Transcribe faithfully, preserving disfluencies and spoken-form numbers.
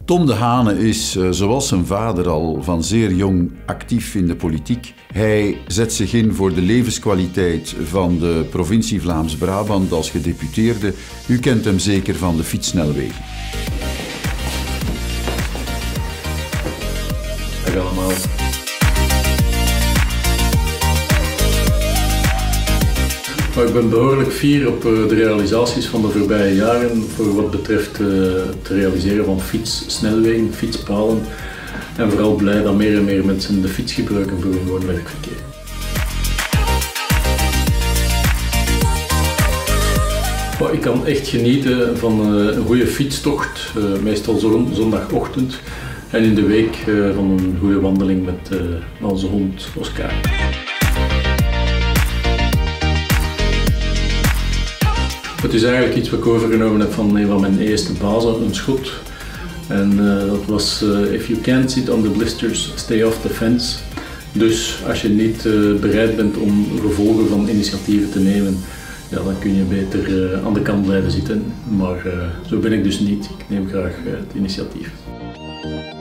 Tom de Hane is, uh, zoals zijn vader, al van zeer jong actief in de politiek. Hij zet zich in voor de levenskwaliteit van de provincie Vlaams-Brabant als gedeputeerde. U kent hem zeker van de fietssnelwegen. Dag allemaal. Maar ik ben behoorlijk fier op de realisaties van de voorbije jaren voor wat betreft het realiseren van fietssnelwegen, fietspalen en vooral blij dat meer en meer mensen de fiets gebruiken voor hun woon-werkverkeer. Ik kan echt genieten van een goede fietstocht, meestal zondagochtend, en in de week van een goede wandeling met onze hond Oscar. Het is eigenlijk iets wat ik overgenomen heb van een van mijn eerste bazen, een Schot. En uh, dat was uh, if you can't sit on the blisters, stay off the fence. Dus als je niet uh, bereid bent om gevolgen van initiatieven te nemen, ja, dan kun je beter uh, aan de kant blijven zitten. Maar uh, zo ben ik dus niet. Ik neem graag uh, het initiatief.